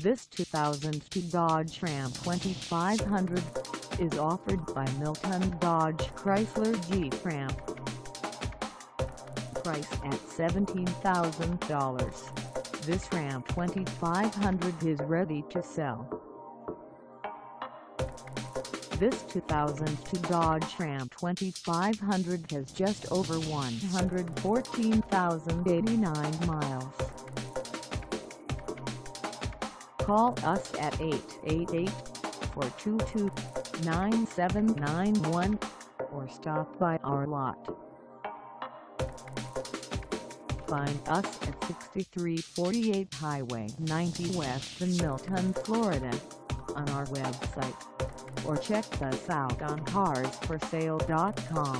This 2002 Dodge Ram 2500 is offered by Milton Dodge Chrysler Jeep Ram. Price at $17,000. This Ram 2500 is ready to sell. This 2002 Dodge Ram 2500 has just over 114,089 miles. Call us at 888-422-9791 or stop by our lot. Find us at 6348 Highway 90 West in Milton, Florida, on our website, or check us out on carsforsale.com.